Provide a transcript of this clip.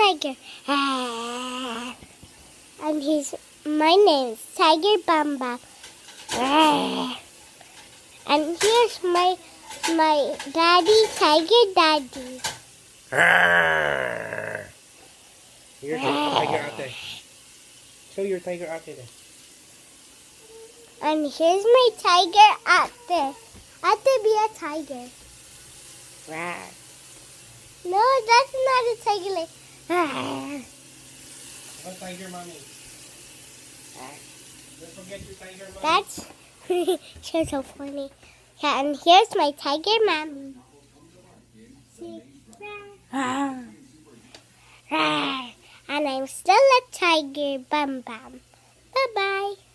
tiger. And my name is Tiger Bambam. And here's my daddy, Tiger Daddy. Here's your tiger ate. Show your tiger ate there. And here's my tiger ate. Ate be a tiger. No, that's not a tiger. Like, what tiger, mommy? Don't forget your tiger, mommy. That's she's so funny. Yeah, and here's my tiger mommy. See? And I'm still a tiger, Bambam. Bye-bye.